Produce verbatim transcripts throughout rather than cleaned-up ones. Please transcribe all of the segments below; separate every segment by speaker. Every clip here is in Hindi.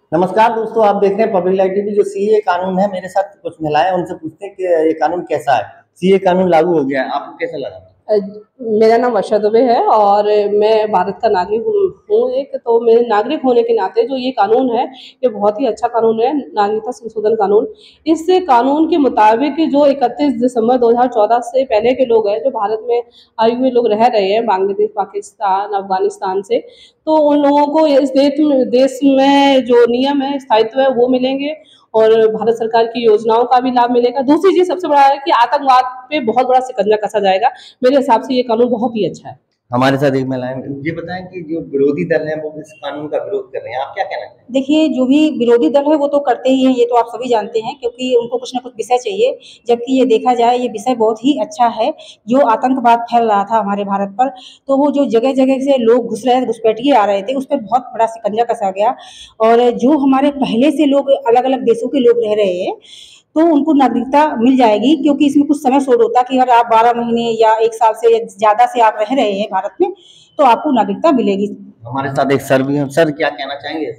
Speaker 1: नमस्कार दोस्तों, आप देख रहे हैं पब्लिक लाइट टीवी। जो सीए कानून है, मेरे साथ कुछ महिलाएं, उनसे पूछते हैं कि ये कानून कैसा है। सीए कानून लागू हो गया है, आपको कैसा लगा?
Speaker 2: अ, मेरा नाम वर्षा दुबे है और मैं भारत का नागरिक हूँ हूँ एक तो मेरे नागरिक होने के नाते जो ये कानून है, ये बहुत ही अच्छा कानून है, नागरिकता संशोधन कानून। इस कानून के मुताबिक जो इकतीस दिसंबर दो हज़ार चौदह से पहले के लोग हैं, जो भारत में आए हुए लोग रह रहे हैं बांग्लादेश, पाकिस्तान, अफगानिस्तान से, तो उन लोगों को इस देश में देश में जो नियम है, स्थायित्व है, वो मिलेंगे और भारत सरकार की योजनाओं का भी लाभ मिलेगा। दूसरी चीज़ सबसे बड़ा है कि आतंकवाद पे बहुत बड़ा शिकंजा कसा जाएगा। मेरे हिसाब से ये कानून बहुत ही अच्छा है।
Speaker 1: हमारे साथ एक महिलाएं, ये बताएं कि जो विरोधी दल हैं वो इस कानून का विरोध कर रहे हैं, आप क्या कहना चाहेंगे?
Speaker 3: देखिए, जो भी विरोधी दल है वो तो करते ही हैं, ये तो आप सभी जानते हैं, क्योंकि उनको कुछ ना कुछ विषय चाहिए। जबकि ये देखा जाए, ये विषय बहुत ही अच्छा है। जो आतंकवाद फैल रहा था हमारे भारत पर, तो वो जो जगह-जगह से लोग घुस रहे घुसपैठिए आ रहे थे, उस पे बहुत बड़ा शिकंजा कसा गया। और जो हमारे पहले से लोग अलग-अलग देशों के लोग रह रहे हैं, तो उनको नागरिकता मिल जाएगी, क्योंकि इसमें कुछ समय छोड़ होता है कि अगर आप बारह महीने या एक साल से या ज़्यादा से आप रह रहे हैं भारत में, तो आपको नागरिकता मिलेगी।
Speaker 1: हमारे साथ एक सर भी हैं। सर, क्या कहना चाहेंगे?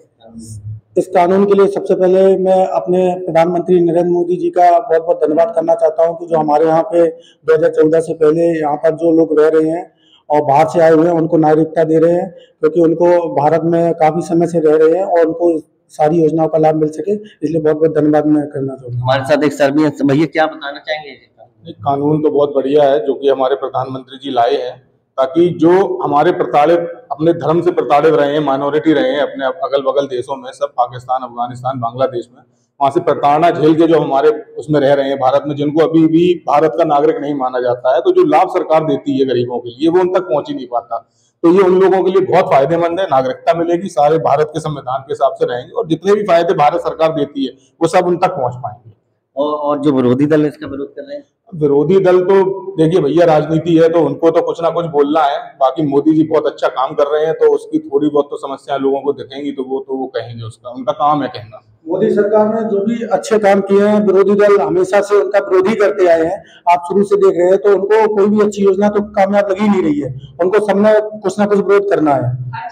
Speaker 4: इस कानून के लिए सबसे पहले मैं अपने प्रधानमंत्री नरेंद्र मोदी जी का बहुत बहुत धन्यवाद करना चाहता हूं कि जो हमारे यहाँ पे दो हज़ार चौदह से पहले यहाँ पर जो लोग रह रहे हैं और बाहर से आए हुए हैं, उनको नागरिकता दे रहे हैं, क्योंकि उनको भारत में काफी समय से रह रहे हैं और उनको सारी योजनाओं का लाभ मिल सके, इसलिए बहुत बहुत धन्यवाद मैं करना चाहूँगा।
Speaker 1: हमारे साथ एक सर भी हैं। भैया, क्या बताना चाहेंगे?
Speaker 5: कानून तो बहुत बढ़िया है जो कि हमारे प्रधानमंत्री जी लाए हैं, ताकि जो हमारे प्रताड़ित, अपने धर्म से प्रताड़ित रहे हैं, माइनॉरिटी रहे हैं अपने अगल बगल देशों में, सब पाकिस्तान, अफगानिस्तान, बांग्लादेश में, वहां से प्रताड़ना झेल के जो हमारे उसमें रह रहे हैं भारत में, जिनको अभी भी भारत का नागरिक नहीं माना जाता है, तो जो लाभ सरकार देती है गरीबों के लिए, वो उन तक पहुंच ही नहीं पाता। तो ये उन लोगों के लिए बहुत फायदेमंद है। नागरिकता मिलेगी, सारे भारत के संविधान के हिसाब से रहेंगे और जितने भी फायदे भारत सरकार देती है वो सब उन तक पहुंच पाएंगे।
Speaker 1: और, और जो विरोधी दल इसका विरोध कर रहे हैं,
Speaker 5: विरोधी दल तो देखिए भैया, राजनीति है तो उनको तो कुछ ना कुछ बोलना है। बाकी मोदी जी बहुत अच्छा काम कर रहे हैं, तो उसकी थोड़ी बहुत तो समस्याएं लोगों को दिखेंगी, तो वो तो वो कहेंगे, उसका उनका काम है कहना।
Speaker 4: मोदी सरकार ने जो भी अच्छे काम किए हैं, विरोधी दल हमेशा से उनका विरोधी करते आए हैं। आप शुरू से देख रहे हैं, तो उनको कोई भी अच्छी योजना तो कामयाब लगी नहीं रही है। उनको सबने कुछ ना कुछ विरोध करना है।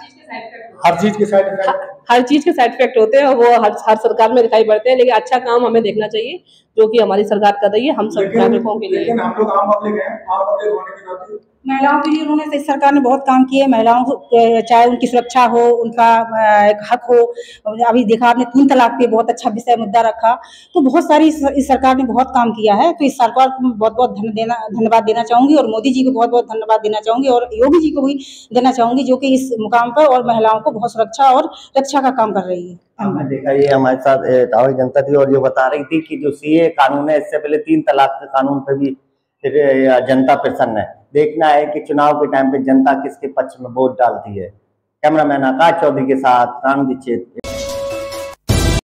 Speaker 4: हर चीज के साइड इफेक्ट
Speaker 2: हर चीज के साइड इफेक्ट होते हैं और वो हर हर सरकार में दिखाई पड़ते हैं, लेकिन अच्छा काम हमें देखना चाहिए जो कि हमारी सरकार कर रही है हम सब नागरिकों के लिए।
Speaker 4: लेकिन हम लोग आम पब्लिक हैं, आम पब्लिक होने के नाते
Speaker 3: महिलाओं के लिए उन्होंने इस सरकार ने बहुत काम किए। महिलाओं को चाहे उनकी सुरक्षा हो, उनका एक हक हो। अभी देखा आपने, तीन तलाक पे बहुत अच्छा विषय मुद्दा रखा। तो बहुत सारी इस, इस सरकार ने बहुत काम किया है। तो इस सरकार को बहुत बहुत धन्य देना धन्यवाद देना चाहूंगी और मोदी जी को बहुत बहुत धन्यवाद देना चाहूंगी और योगी जी को भी देना चाहूंगी, जो कि इस मुकाम पर और महिलाओं को बहुत सुरक्षा और रक्षा का काम कर रही है।
Speaker 1: हमने देखा, ये हमारे साथ तावड़ी जनता थी और ये बता रही थी कि जो सीए कानून है, इससे पहले तीन तलाक के कानून पे भी जनता प्रसन्न है। देखना है कि चुनाव के टाइम पे जनता किसके पक्ष में वोट डालती है। कैमरामैन आकाश चौधरी के साथ राम दीक्षित।